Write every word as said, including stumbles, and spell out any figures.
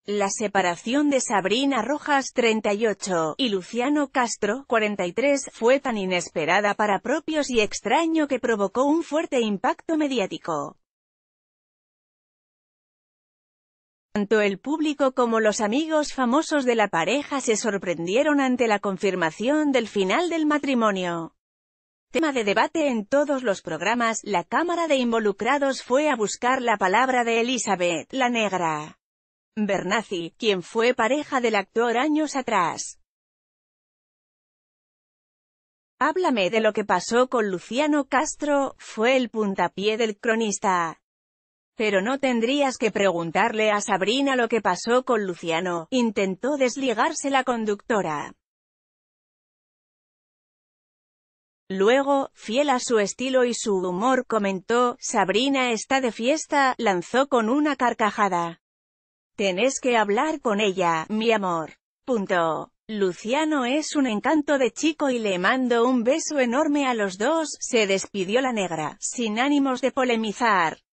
La separación de Sabrina Rojas, treinta y ocho, y Luciano Castro, cuarenta y tres, fue tan inesperada para propios y extraño que provocó un fuerte impacto mediático. Tanto el público como los amigos famosos de la pareja se sorprendieron ante la confirmación del final del matrimonio. Tema de debate en todos los programas, la cámara de involucrados fue a buscar la palabra de Elizabeth, la negra Bernazzi, quien fue pareja del actor años atrás. Háblame de lo que pasó con Luciano Castro, fue el puntapié del cronista. Pero no tendrías que preguntarle a Sabrina lo que pasó con Luciano, intentó desligarse la conductora. Luego, fiel a su estilo y su humor, comentó: Sabrina está de fiesta, lanzó con una carcajada. Tenés que hablar con ella, mi amor. Punto. Luciano es un encanto de chico y le mando un beso enorme a los dos, se despidió la negra, sin ánimos de polemizar.